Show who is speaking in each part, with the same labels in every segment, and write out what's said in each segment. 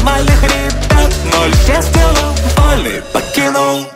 Speaker 1: нормальных ребят, ноль. Я сделал больно, покинул.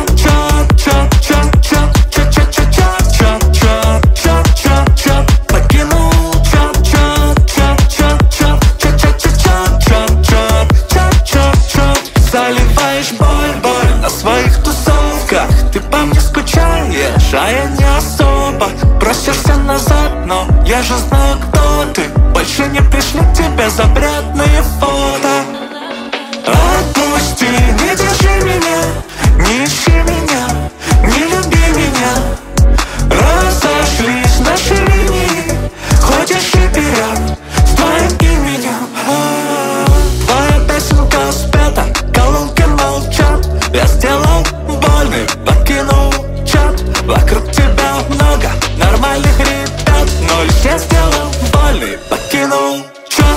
Speaker 1: Заливаешь боль на своих тусовках. Ты по мне скучаешь, а я не особо. Просишься назад, но я же знаю, кто ты. Больше не пришлю тебе запретные фото. Отпусти, не держи меня, не ищи меня, не люби меня. Разошлись наши линии, хочешь и вперед с твоим именем. Твоя песенка спета, колонки молчат. Я сделал больно, покинул чат. Вокруг тебя много нормальных ребят, ноль. Я сделал больно, покинул чат.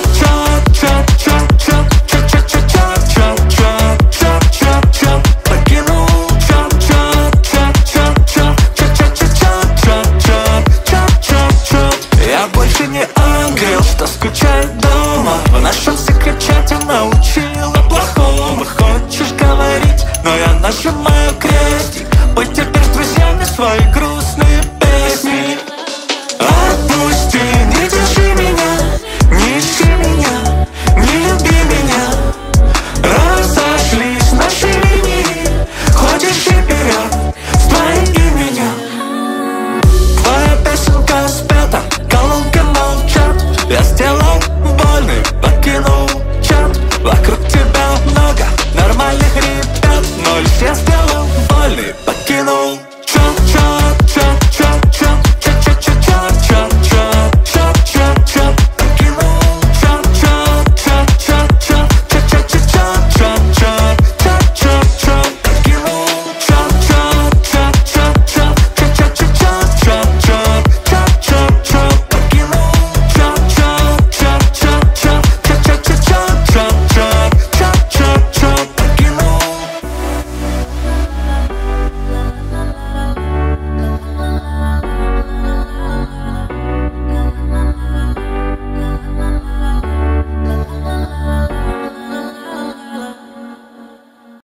Speaker 1: Я больше не ангел, что скучает дома. В нашем секрет-чате научила плохому. Хочешь говорить, но я нажимаю